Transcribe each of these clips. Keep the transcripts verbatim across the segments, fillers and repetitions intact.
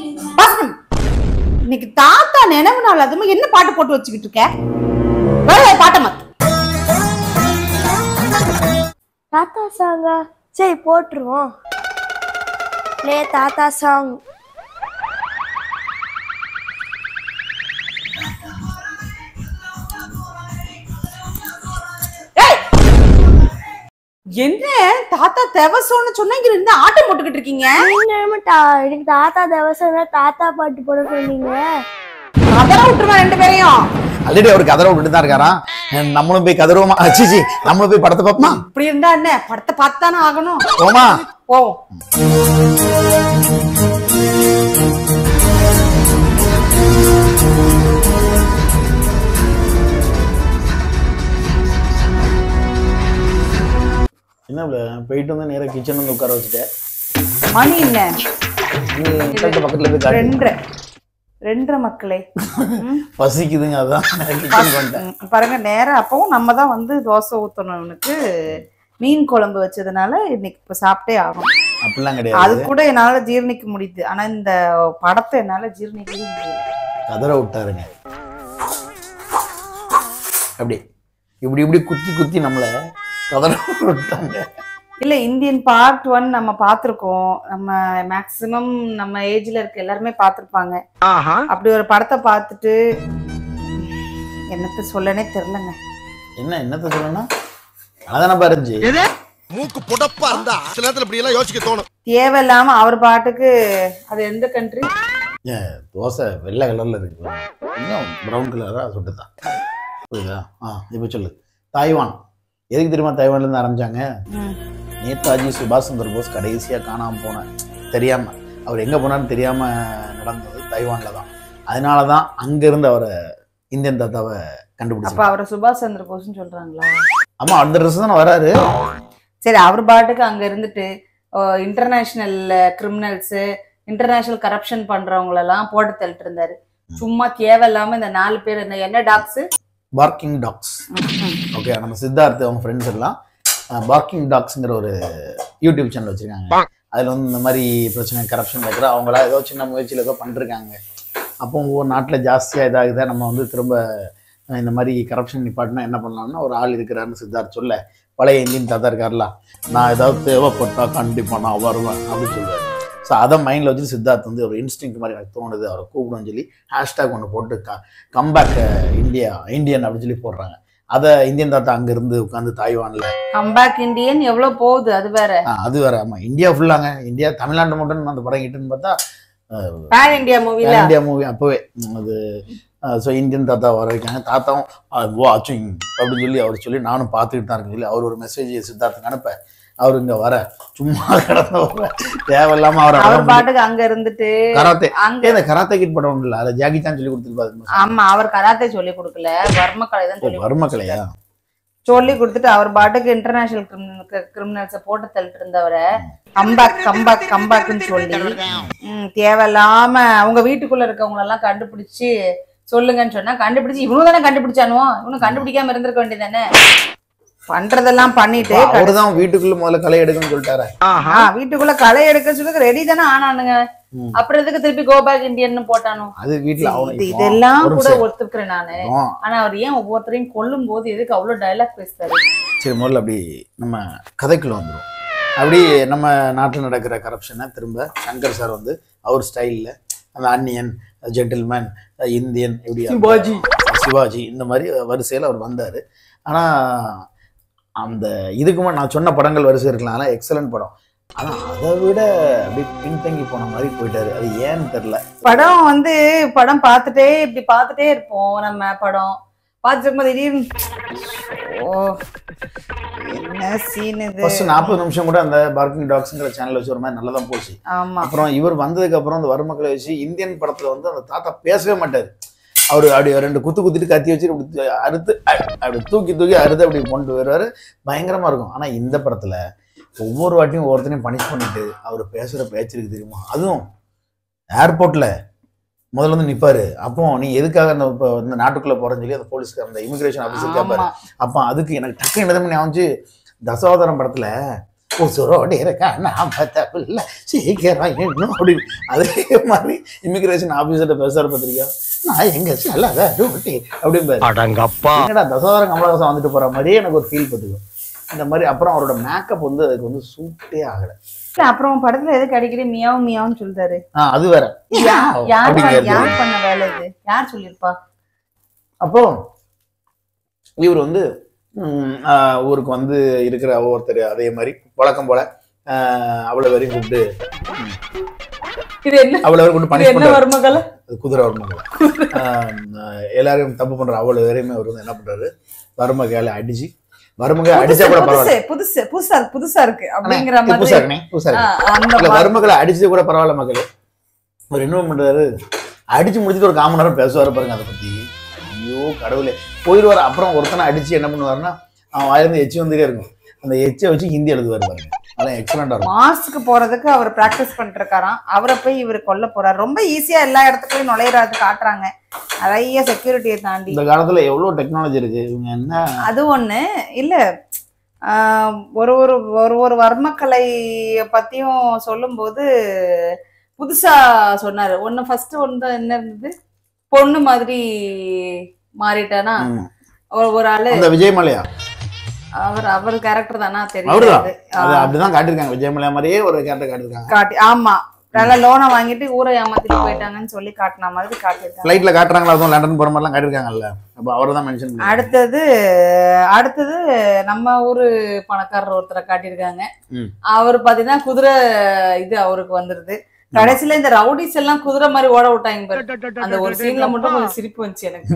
இன்னைக்கு தாத்தா நினைவு நாள், அதுமா என்ன பாட்டு போட்டு வச்சுக்கிட்டு இருக்க? வேற பாட்ட மாத்து. தாத்தா சாங்கா? சரி போட்டுருவோம். ப்ளே தாத்தா சாங். என்ன தாத்தா தேவசம்னு சொன்னா இங்க இருந்து ஆட்டம் போட்டுக்கிட்டு இருக்கீங்க? எனக்கு தாத்தா தேவசம் தாத்தா பாட்டு போட சொன்னீங்க. கதற விட்டுருவா ரெண்டு பேரையும். ஆல்ரெடி அவர் கதற விட்டுட்டு தான் இருக்காராம். நம்மளும் போய் கதறுவோமா? அச்சிச்சி நம்மளும் போய் படத்தை பார்ப்போமா? இப்படி இருந்தா என்ன, படத்தை பார்த்தானே ஆகணும். போமா போ. என்ன போயிட்டு வந்து நேரா கிச்சன் வந்து உட்கார வச்சுட்டேன். மணி என்ன பக்கத்துல போய் ரெண்டரை ரெண்டரை மக்களே பசிக்குதுங்க. அதான் பாருங்க நேரம். அப்பவும் நம்ம தான் வந்து தோசை ஊத்தணும். இவனுக்கு மீன் குழம்பு வச்சதுனால இன்னைக்கு இப்ப சாப்பிட்டே ஆகும். அப்படிலாம் கிடையாது. அது கூட என்னால ஜீர்ணிக்க முடியுது. ஆனா இந்த படத்தை என்னால ஜீர்ணிக்கவே முடியல. கதற விட்டாருங்க. அப்படி இப்படி இப்படி குத்தி குத்தி நம்மள கதற விட்டாங்க. இல்ல, இந்தியன் பார்ட் ஒன் நம்ம பாத்திருக்கோம். நம்ம மேக்சிமம் நம்ம ஏஜ்ல இருக்க எல்லாருமே பாத்திருப்பாங்க. அப்படி ஒரு படத்தை பார்த்துட்டு என்னத்த சொல்லனே தெரியலங்க. என்ன என்னத்த சொல்லணும்? அதான பாருங்க. மூக்கு புடப்பா இருந்தா சில நேரத்துல இப்படி எல்லாம் யோசிக்க தோணும். தேவையில்லாம அவர் பாட்டுக்கு. அது எந்த கண்ட்ரி? தோசை வெள்ளை கலர்ல இருக்கு, இன்னும் ப்ரௌன் கலரா சுட்டுதான். புரியுதா? ஆ இப்ப சொல்லு. தாய்வான் எதுக்கு தெரியுமா தாய்வான்ல இருந்து ஆரம்பிச்சாங்க? நேதாஜி சுபாஷ் சந்திர போஸ் கடைசியா காணாம போன தெரியாம அவர் எங்க போனான்னு தெரியாம நடந்தது தைவான்ல தான். அதனாலதான் அங்க இருந்து அவரை இந்தியன் தாத்தாவை கண்டுபிடிச்சாங்க. அப்ப அவரை சுபாஷ் சந்திர போஸ்ன்னு சொல்றாங்களா? ஆமா, அந்த ட்ரெஸ் தானே வராரு. சரி, அவர் பாட்டுக்கு அங்க இருந்துட்டு இன்டர்நேஷனல் கிரிமினல்ஸ், இன்டர்நேஷனல் கரப்ஷன் பண்றவங்களெல்லாம் போட்டு தள்ளிட்டு இருந்தாரு. சும்மா தேவையில்லாம இந்த நாலு பேர் என்ன டாக்ஸ், பார்க்கிங் டாக்ஸ். ஓகே, நம்ம சித்தார்த் அவங்க ஃப்ரெண்ட்ஸ் எல்லாம் பார்க்கிங் டாக்ஸ்ங்கிற ஒரு யூடியூப் சேனல் வச்சிருக்காங்க. அதுல வந்து இந்த மாதிரி பிரச்சனை கரப்ஷன் வைக்கிற அவங்களா ஏதோ சின்ன முயற்சியில் ஏதோ பண்ணிருக்காங்க. அப்போ ஒவ்வொரு நாட்டில் ஜாஸ்தியாக இதாகுதா, நம்ம வந்து திரும்ப இந்த மாதிரி கரப்ஷன் நிப்பாட்டினா என்ன பண்ணலாம்னா ஒரு ஆள் இருக்கிறாருன்னு சித்தார்த் சொல்ல, பழைய இந்தியன் தாத்தா இருக்கார்ல, நான் ஏதாவது தேவைப்பட்டா கண்டிப்பாக நான் வருவேன் அப்படின்னு சொல்லுவார். ஸோ அதை மைண்டில் வச்சு சித்தார்த் வந்து ஒரு இன்ஸ்டிங் மாதிரி எனக்கு தோணுது, அவரை கூப்பிடுன்னு சொல்லி ஹேஷ்டாக் ஒன்று போட்டு க கம்பேக் இந்தியா இந்தியன் அப்படின்னு சொல்லி போடுறாங்க. அத இந்தியன் தாத்தா அங்க இருந்து உட்காந்து தாய்வான்ல கம்பேக் இந்தியன் எவ்வளவு போகுது, அது வேற அது வேற. ஆமா, இந்தியா ஃபுல்லாங்க. இந்தியா தமிழ்நாடு மட்டும் அந்த படம் கிட்டுன்னு பார்த்தா pan India movie India movie அப்பவே அது. ஸோ இந்தியன் தாத்தா வர வைக்காங்க. தாத்தாவும் வாட்சிங் அப்படின்னு சொல்லி அவர் சொல்லி நானும் பார்த்துக்கிட்டு தான் இருக்கேன் சொல்லி அவர் ஒரு மெசேஜ் சித்தார்த்துக்கு அனுப்ப, அவரு இங்க வர சும்மா கடந்த தேவையில்லாம அவர் அவர் பாட்டுக்கு அங்க இருந்துட்டு கராத்தே அங்க கராத்தே கிட் படம் இல்ல, அதை ஜாக்கி சான் சொல்லி கொடுத்துருப்பாரு. ஆமா, அவர் கராத்தே சொல்லி கொடுக்கல, வர்ம கலை தான் சொல்லி வர்ம கலையா சொல்லி கொடுத்துட்டு அவர் பாட்டுக்கு இன்டர்நேஷனல் கிரிமினல்ஸை போட்டு தள்ளிட்டு இருந்தவரை கம்பேக் கம்பேக் கம்பேக்னு சொல்லி உம் தேவையில்லாம அவங்க வீட்டுக்குள்ள இருக்கவங்க எல்லாம் கண்டுபிடிச்சு சொல்லுங்கன்னு சொன்னா கண்டுபிடிச்சு இவனு தானே கண்டுபிடிச்சானுவோ, இவனு கண்டுபிடிக்காம இருந்திருக்க வேண்டியதானே. பண்றதெல்லாம் பண்ணிட்டு அவர்தான் வீட்டுக்குள்ள முதல்ல களை எடுக்கணும்னு சொல்லிட்டாரு. வீட்டுக்குள்ள களை எடுக்க சொல்லி ரெடி தானே ஆனானுங்க. அப்புறம் எதுக்கு திருப்பி கோ பேக் இந்தியன் போட்டானோ? அது வீட்டுல இதெல்லாம் கூட ஒத்துக்கிறேன் நானு. ஆனா அவர் ஏன் ஒவ்வொருத்தரையும் கொல்லும் போது எதுக்கு அவ்வளவு டயலாக் பேசுறாரு? சரி, முதல்ல அப்படி நம்ம கதைக்குள்ள வந்துடும். அப்படி நம்ம நாட்டுல நடக்கிற கரப்ஷனை திரும்ப சங்கர் சார் வந்து அவர் ஸ்டைல்ல அந்த அன்னியன், ஜென்டில்மேன், இந்தியன், இப்படி சிவாஜி சிவாஜி இந்த மாதிரி வரிசையில அவர் வந்தாரு. ஆனா அந்த இதுக்கு நான் சொன்ன படங்கள் வரிசை இருக்கலாம், ஆனால் எக்ஸலன்ட் படம். ஆனா அதை விட அப்படி பின்தங்கி போன மாதிரி போயிட்டாரு. அது ஏன்னு தெரியல. படம் வந்து படம் பார்த்துட்டே இப்படி பார்த்துட்டே இருப்போம். நம்ம படம் பார்த்துட்டு இருக்கும்போது திடீர்னு ஓ என்ன சீன் இது. ஃபர்ஸ்ட் நாற்பது நிமிஷம் கூட அந்த பார்க்கிங் டாக்ஸ்ங்கிற சேனல் வச்சு ஒரு மாதிரி நல்லா தான் போச்சு. அப்புறம் இவர் வந்ததுக்கு அப்புறம் அந்த வர்மக்களை வச்சு இந்தியன் படத்துல வந்து அந்த தாத்தா பேசவே மாட்டாரு. அவரு அப்படி ரெண்டு குத்து குத்திட்டு கத்தி வச்சு அப்படி அறுத்து அப்படி தூக்கி தூக்கி அறுத்து அப்படி கொண்டு வருவாரு. பயங்கரமா இருக்கும். ஆனா இந்த படத்துல ஒவ்வொரு வாட்டியும் ஒவ்வொருத்தனையும் பனிஷ் பண்ணிட்டு அவர் பேசுற பேச்சு இருக்கு தெரியுமா? அதுவும் ஏர்போர்ட்ல முதல்ல வந்து நிப்பாரு. அப்போ நீ எதுக்காக அந்த இந்த நாட்டுக்குள்ள போறேன்னு சொல்லி அந்த போலீஸ்க்கு அந்த இமிகிரேஷன் ஆஃபீஸர் கேட்பாரு. அப்போ அதுக்கு எனக்கு டக்கு என்னதான் ஞாபகம், தசாவதாரம் படத்துல உசுரோடு இருக்கா நாற்பத்தபில்ல சீக்கிரம் இன்னும் அப்படின்னு அதே மாதிரி இமிகிரேஷன் ஆபீசர்கிட்ட பேசுற பத்திரிக்கா நான் எங்க செல்லாத டூட்டி அப்படிம்பாரு. அடங்கப்பா என்னடா தசவதாரம் கமலஹாசன் வந்துட்டு போற மாதிரியே எனக்கு ஒரு ஃபீல் பத்துக்கும் இந்த மாதிரி. அப்புறம் அவரோட மேக்கப் வந்து அதுக்கு வந்து சூட்டே ஆகல. அப்புறம் படத்துல எதுக்கு அடிக்கடி மியாவும் மியாவும் சொல்றாரு? ஆஹ் அது வேற யார் யார் பண்ண வேலை இது? யார் சொல்லிருப்பா? அப்போ இவர் வந்து ஊருக்கு வந்து இருக்கிற ஒருத்தர் அதே மாதிரி வழக்கம் போல அவ்வளவு வரையும் கூப்பிட்டு இது என்ன அவ்வளவு வரைக்கும் கூப்பிட்டு பனிஷ் பண்றாரு. மருமகள குதிரை வருமகளை எல்லாரையும் தப்பு பண்ற அவ்வளவு வரையுமே அவர் வந்து என்ன பண்றாரு, வருமகளை அடிச்சு வருமகளை அடிச்சா கூட பரவாயில்ல, புதுசு புதுசா புதுசா இருக்கு அப்படிங்கிற மாதிரி புதுசா இருக்குனே புதுசா இருக்கு. வருமகளை அடிச்சது கூட பரவாயில்ல மக்களே. அவர் என்ன பண்றாரு, அடிச்சு முடிச்சுட்டு ஒரு காமன் நேரம் பேசுவாரு பாருங்க அதை பத்தி. ஐயோ கடவுளே போயிடுவார். அப்புறம் ஒருத்தனை அடிச்சு என்ன பண்ணுவாருன்னா அவன் வாயிலிருந்து எச்சி வந்துட்டே இருக்கும். அந்த எச்சை வச்சு ஹிந்தி எழுதுவாரு பாருங்க. அதெல்லாம் எக்ஸலண்டா இருக்கும். மாஸ்க்கு போறதுக்கு அவர் பிராக்டிஸ் பண்ணிட்டு இருக்காராம். அவரை போய் இவர் கொல்ல போறாரு. ரொம்ப ஈஸியா எல்லா இடத்துலயும் நுழையறது காட்டுறாங்க. நிறைய செக்யூரிட்டியை தாண்டி இந்த காலத்துல எவ்வளவு டெக்னாலஜி இருக்கு. இவங்க என்ன அது ஒண்ணு இல்ல, ஆஹ் ஒரு ஒரு ஒரு ஒரு வர்மக்கலை பத்தியும் சொல்லும் போது புதுசா சொன்னாரு. ஒண்ணு ஃபர்ஸ்ட் ஒன்று என்ன இருந்தது, பொண்ணு மாதிரி மாறிட்டானா ஒரு ஆளு விஜய் மலையா, அவர் அவர் கேரக்டர் தானா தெரியாது. அப்படிதான் காட்டிருக்காங்க. விஜய் மலையா மாதிரியே ஒரு கேரக்டர் காட்டிருக்காங்க. காட்டி ஆமா நல்லா லோனை வாங்கிட்டு ஊரை ஏமாத்திட்டு போயிட்டாங்கன்னு சொல்லி காட்டின மாதிரி காட்டிருக்காங்க. ஃளைட்ல காட்டுறாங்களா, அதுவும் லண்டன் போற மாதிரிலாம் காட்டிருக்காங்கல்ல. அப்ப அவரை தான் மென்ஷன் பண்ணி. அடுத்தது அடுத்தது நம்ம ஊரு பணக்காரர் ஒருத்தரை காட்டியிருக்காங்க. அவர் பாத்தீங்கன்னா குதிரை இது அவருக்கு வந்துருது. கடைசியில இந்த ரவுடிஸ் எல்லாம் குதிரை மாதிரி ஓட விட்டாங்க பாரு. அந்த ஒரு சீன்ல மட்டும் கொஞ்சம் சிரிப்பு வந்துச்சு எனக்கு.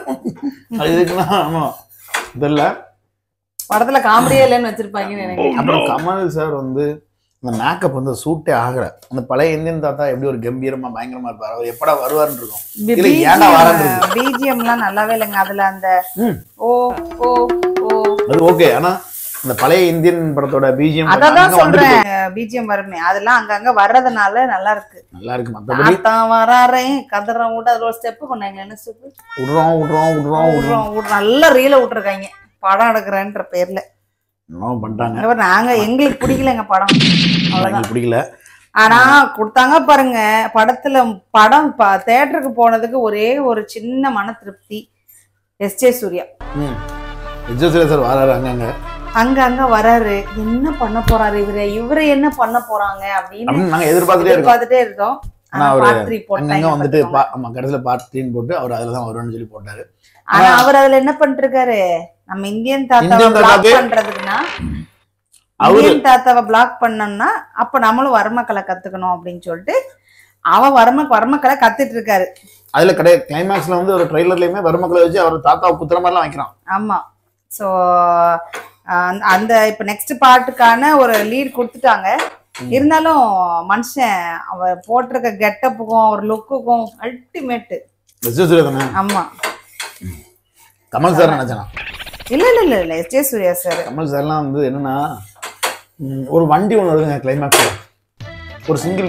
தெரியல படத்துல காமெடியே இல்லைன்னு வச்சிருப்பாங்கன்னு நினைக்கிறேன். அப்புறம் கமல் சார் வந்து அந்த மேக்கப் வந்து சூட்டே ஆகல. அந்த பழைய இந்தியன் தாத்தா எப்படி ஒரு கம்பீரமா பயங்கரமா இருப்பாரு. அவர் எப்படா வருவாருன்னு இருக்கும். பிஜிஎம் எல்லாம் நல்லாவே இல்லைங்க அதுல. அந்த ஓ ஓ ஓ அது ஓகே. ஆனா அந்த பழைய இந்தியன் படத்தோட பிஜிஎம் அதான் சொல்றேன். பிஜிஎம் வருமே அதெல்லாம் அங்கங்க வர்றதுனால நல்லா இருக்கு. நல்லா இருக்கு. மத்தபடி வராறே கதறம் விட்டு அதுல ஒரு ஸ்டெப் பண்ணாங்க. என்ன ஸ்டெப்? விடுறோம் விடுறோம் விடுறோம் விடுறோம் நல்ல ரீல விட்டுருக்காங்க படம் எடுக்கிறேன்ற பேர்ல. பண்றாங்க. நாங்க எங்களுக்கு பிடிக்கலங்க படம், அவ்வளவுதான் பிடிக்கல. ஆனா கொடுத்தாங்க பாருங்க படத்துல. படம் தியேட்டருக்கு போனதுக்கு ஒரே ஒரு சின்ன மன திருப்தி. எஸ் ஜே சூர்யா சார் வராரு அங்கங்க அங்க அங்க வராரு. என்ன பண்ண போறாரு இவரு, இவரு என்ன பண்ண போறாங்க அப்படின்னு நாங்க எதிர்பார்த்துட்டே எதிர்பார்த்துட்டே இருக்கோம். வந்துட்டு கடைசியில பார்ட் த்ரீ போட்டு அவர் அதுலதான் வருவான்னு சொல்லி போட்டாரு. ஆனா அவர் அதுல என்ன பண்ணிட்டு இருக்காரு, நம்ம இந்தியன் தாத்தாவை பிளாக் பண்றதுக்குன்னா இந்தியன் தாத்தாவை பிளாக் பண்ணோம்னா அப்ப நம்மளும் வர்மக்கலை கத்துக்கணும் அப்படின்னு சொல்லிட்டு அவன் வர்ம வர்மக்கலை கத்துட்டு இருக்காரு. அதுல கிடையாது கிளைமேக்ஸ்ல வந்து ஒரு ட்ரெய்லர்லயுமே வர்மக்கலை வச்சு அவர் தாத்தாவை குத்துற மாதிரிலாம் வைக்கிறான். ஆமா. சோ அந்த இப்ப நெக்ஸ்ட் பார்ட்டுக்கான ஒரு லீட் கொடுத்துட்டாங்க. இருந்தாலும் மனுஷன் அவர் போட்டிருக்க கெட்டப்புக்கும் ஒரு லுக்குக்கும் அல்டிமேட். ஆமா கமல் சார் நினைச்சேன். இல்ல இல்ல இல்ல இல்ல S J Suryah sir. Kamal சார்லாம் வந்து என்னன்னா ஒரு வண்டி ஒண்ணு வருதுங்க கிளைமேக்ஸ்ல, ஒரு சிங்கிள்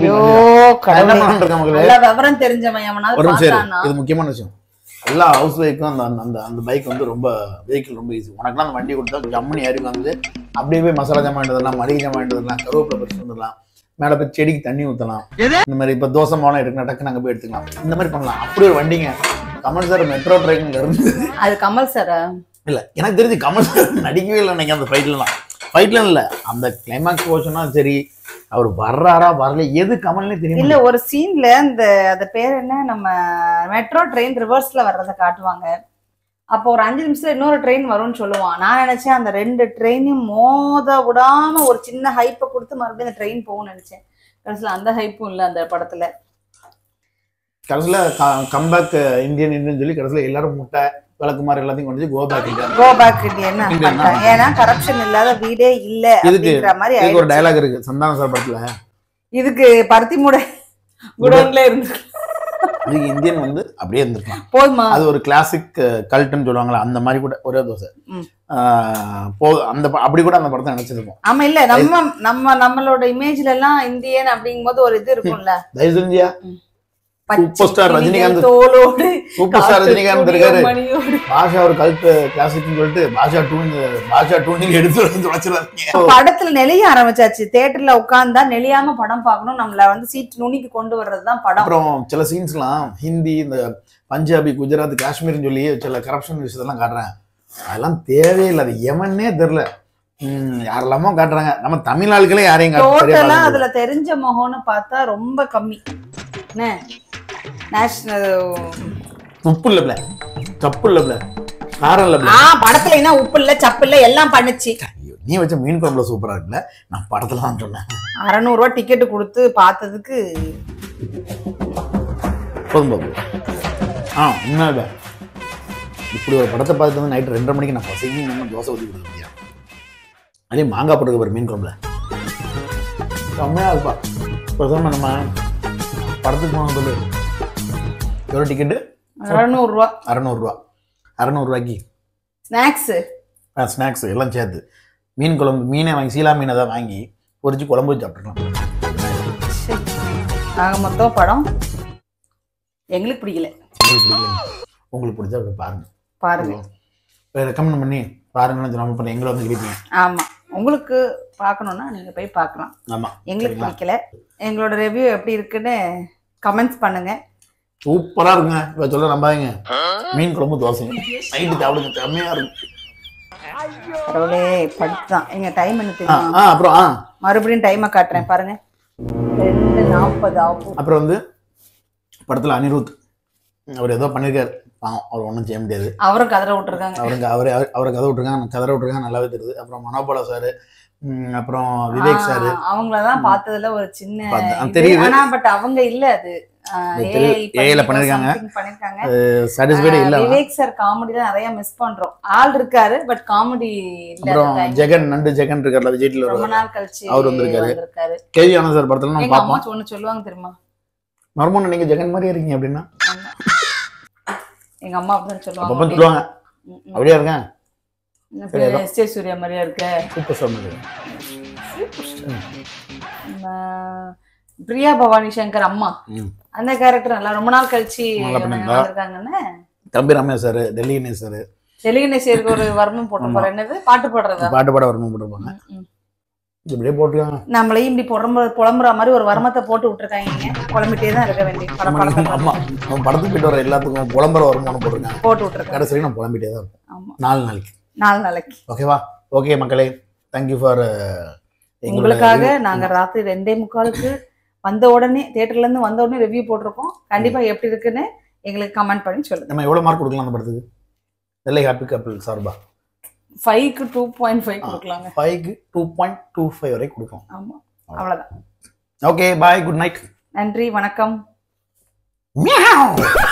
விவரம் தெரிஞ்சவன் இது முக்கியமான விஷயம். எல்லா ஹவுஸ் பைக்கும் அந்த அந்த அந்த பைக் வந்து ரொம்ப வெஹிக்கிள் ரொம்ப ஈஸி. உனக்குலாம் அந்த வண்டி கொடுத்தா ஜம்முனி ஏறி வந்து அப்படியே போய் மசாலா ஜாமான் எடுத்துடலாம், மளிகை ஜாமான் எடுத்துடலாம், கருவேப்பிலை பறிச்சு வந்துடலாம், மேலே போய் செடிக்கு தண்ணி ஊற்றலாம். இந்த மாதிரி இப்போ தோசை மாவளம் எடுக்கணும் டக்குன்னு அங்கே போய் எடுத்துக்கலாம். இந்த மாதிரி பண்ணலாம். அப்படி ஒரு வண்டிங்க கமல் சார் மெட்ரோ ட்ரெயின்ல இருந்து. அது கமல் சார் இல்ல, எனக்கு தெரிஞ்சு கமல் சார் நடிக்கவே இல்லை நினைக்க அந்த ஃபைட்லாம். ஃபைட்லாம் இல்லை, அந்த கிளைமேக்ஸ் போச்சுன்னா சரி அவர் வர்றாரா வரல எது கமல்னே தெரியும் இல்ல. ஒரு சீன்ல இந்த அந்த பேர் என்ன, நம்ம மெட்ரோ ட்ரெயின் ரிவர்ஸ்ல வர்றதை காட்டுவாங்க. அப்போ ஒரு அஞ்சு நிமிஷத்துல இன்னொரு ட்ரெயின் வரும்னு சொல்லுவான். நான் நினைச்சேன் அந்த ரெண்டு ட்ரெயினையும் மோத விடாம ஒரு சின்ன ஹைப்பை கொடுத்து மறுபடியும் அந்த ட்ரெயின் போகும்னு நினைச்சேன். கடைசியில அந்த ஹைப்பும் இல்லை அந்த படத்துல. கடைசியில கம்பேக் இந்தியன் இந்தியன் சொல்லி கடைசியில எல்லாரும் முட்டை விளக்குமாறு எல்லாத்தையும் கொண்டு go back India go back India. ஏன்னா கரப்ஷன் இல்லாத வீடே இல்ல அப்படிங்கிற மாதிரி. இதுக்கு ஒரு டயலாக் இருக்கு சந்தானம் சார் படத்துல. இதுக்கு பருத்தி மூடை குடோன்ல இருந்து அதுக்கு இந்தியன் வந்து அப்படியே இருந்திருக்கலாம் போதுமா. அது ஒரு கிளாசிக் கல்ட்டுன்னு சொல்லுவாங்களா, அந்த மாதிரி கூட ஒரே தோசை போதும். அந்த அப்படி கூட அந்த படத்தை நினைச்சிருப்போம். ஆமா இல்ல நம்ம நம்ம நம்மளோட இமேஜ்ல எல்லாம் இந்தியன் அப்படிங்கும் போது ஒரு இது இருக்கும்ல. தயவு செஞ்சியா சூப்பர் ஸ்டார் ரஜினிகாந்த் தோலோடு சூப்பர் ஸ்டார் ரஜினிகாந்த் இருக்காரு. மணியோடு. பாஷா ஒரு கல்ட்டு கிளாசிக்னு சொல்லிட்டு பாஷா டூ பாஷா டூ நீங்க எடுத்து வந்து தொலைச்சிடாதீங்க. படத்துல நெளிய ஆரம்பிச்சாச்சு. தியேட்டர்ல உட்கார்ந்தா நெளியாம படம் பார்க்கணும். நம்மள வந்து சீட் நுனிக்கு கொண்டு வர்றதுதான் படம். அப்புறம் சில சீன்ஸ்லாம் ஹிந்தி, இந்த பஞ்சாபி, குஜராத், காஷ்மீர்னு சொல்லி சில கரப்ஷன் விஷயத்தெல்லாம் காட்டுறாங்க. அதெல்லாம் தேவையில்லை. அது எவனே தெரியல. உம் யாரெல்லாமோ காட்டுறாங்க. நம்ம தமிழ் ஆட்களே யாரையும் டோட்டலா அதுல தெரிஞ்ச முகம்னு பார்த்தா ரொம்ப கம்மி. என்ன நேஷனல் உப்பு இல்ல தப்பு இல்ல காரம் இல்ல. ஆ படத்துல என்ன உப்பு இல்ல சப்பு இல்ல எல்லாம் பண்ணுச்சு. நீ வச்ச மீன் குழம்புல சூப்பரா இருக்குல்ல. நான் படத்துல தான் சொன்னேன். அறுநூறு ரூபாய் டிக்கெட் கொடுத்து பார்த்ததுக்கு போதும் போதும். ஆ உண்மையில இப்படி ஒரு படத்தை பார்த்துட்டு வந்து நைட்டு ரெண்டரை மணிக்கு நான் பசங்க நம்ம தோசை ஊற்றி கொடுக்க அதே மாங்காய் போட்டுக்க பாரு மீன் குழம்புல செம்மையா இருப்பா. இப்போ நம்ம படத்துக்கு போன சொல்லு எவ்வளோ டிக்கெட்டு? அறுநூறுவா. அறநூறுவா அறநூறுவாய்க்கு ஸ்நாக்ஸு ஆ ஸ்நாக்ஸ் எல்லாம் சேர்த்து மீன் குழம்பு மீனை வாங்கி சீலா மீனை தான் வாங்கி பொரிச்சு குழம்பு வச்சு சாப்பிட்டுக்கலாம். நாங்கள் மொத்தம் படம் எங்களுக்கு பிடிக்கல. உங்களுக்கு பிடிக்கல. உங்களுக்கு பிடிச்சா அப்படி பாருங்க பாருங்க ரெக்கமெண்ட் பண்ணி பாருங்கன்னு நம்ம பண்ணி எங்களை வந்து கேட்டீங்க. ஆமாம் உங்களுக்கு பார்க்கணுன்னா நீங்கள் போய் பார்க்கலாம். ஆமாம் எங்களுக்கு பிடிக்கல. எங்களோட ரிவ்யூ எப்படி இருக்குன்னு கமெண்ட்ஸ் பண்ணுங்க. சூப்பரா இருக்குங்க. இப்ப சொல்ல நம்பாதீங்க. மீன் குழம்பு தோசைங்க நைட்டு சாப்பிடுங்க செம்மையா இருக்கும். கடவுளே படுத்துதான். எங்க டைம் என்ன ஆ, தெரியுமா? ஆ, அப்புறம் ஆ மறுபடியும் டைமை காட்டுறேன் பாருங்க. ரெண்டு நாற்பது ஆகும். அப்புறம் வந்து படத்துல அனிருத் அவர் ஏதோ பண்ணிருக்காரு. பாவம் அவர் ஒன்றும் செய்ய முடியாது. அவரும் கதற விட்டுருக்காங்க. அவருக்கு அவரே அவரை கதை விட்டுருக்காங்க கதற விட்டுருக்காங்க நல்லாவே தெரியுது. அப்புறம் மனோபாலா சாரு, அப்புறம் விவேக் சாரு அவங்களதான் பார்த்ததுல ஒரு சின்ன பார்த்தேன். இது. தெரியுது. ஆனா பட் அவங்க இல்ல அது ஏஐல பண்ணிருக்காங்க. பண்ணிருக்காங்க. சாட்டிஸ்ஃபைடு இல்ல. விவேக் சார் காமெடி தான் நிறைய மிஸ் பண்றோம். ஆள் இருக்காரு பட் காமெடி இல்ல. அப்புறம் ஜெகன் நண்டு ஜெகன் இருக்கார்ல விஜய் டிவில ரொம்ப நாள் கழிச்சு அவர் வந்திருக்காரு. வந்திருக்காரு. கேவி ஆனந்த் சார் படத்துல நம்ம எங்க அம்மா பாப்போம். ஒண்ணு சொல்லுவாங்க தெரியுமா? மர்மோன் நீங்க ஜெகன் மாதிரியே இருக்கீங்க அப்படின்னா எங்க அம்மா அப்படிதான் சொல்லுவாங்க. அப்ப சொல்லுவாங்க அப்படியே இருக்கேன் எஸ் ஜே சூர்யா மாதிரியா இருக்க. சூப்பர் சொன்னது. பிரியா பவானி சங்கர் அம்மா அந்த கேரக்டர் நல்லா ரொம்ப நாள் கழிச்சு வந்திருக்காங்கன்னு. தம்பி ரம்யா சார், டெல்லி கணேஷ் சார், டெல்லி கணேஷருக்கு ஒரு வர்மம் போட்டு போற என்னது பாட்டு போடுறதா? பாட்டு பாட வர்மம் போட்டுருப்பாங்க. இப்படியே போட்டுருக்காங்க. நம்மளையும் இப்படி புலம்புற புலம்புற மாதிரி ஒரு வர்மத்தை போட்டு விட்டுருக்காங்க. புலம்பிட்டே தான் இருக்க வேண்டிய படம் படம். ஆமா நம்ம படத்துக்கு போயிட்டு வர எல்லாத்துக்கும் புலம்புற வருமானம் போட்டிருக்காங்க. போட்டு விட்டுருக்காங்க. கடைசி நான் புலம்பிட்டே தான் இருக்கும். ஆமா நாலு நாளைக்கு நாலு நாளைக்கு ஓகேவா? ஓகே மக்களே, தேங்க்யூ ஃபார் உங்களுக்காக நாங்க ராத்திரி ரெண்டே முக்காலுக்கு வந்த உடனே தியேட்டர்ல இருந்து வந்த உடனே ரிவ்யூ போட்டிருக்கோம். கண்டிப்பா எப்படி இருக்குன்னு எங்களுக்கு கமெண்ட் பண்ணி சொல்லுங்க. நம்ம எவ்வளவு மார்க் கொடுக்கலாம் அந்த படத்துக்கு? நெல்லை ஹாப்பி கப்பிள் சார்பா ஃபைவ்க்கு டூ பாயிண்ட் ஃபைவ் கொடுக்கலாங்க. ஃபைவ்க்கு டூ பாயிண்ட் டூ ஃபைவ் வரை கொடுப்போம். ஆமா அவ்வளவுதான். Okay bye, good night. நன்றி, வணக்கம். மியாவ்.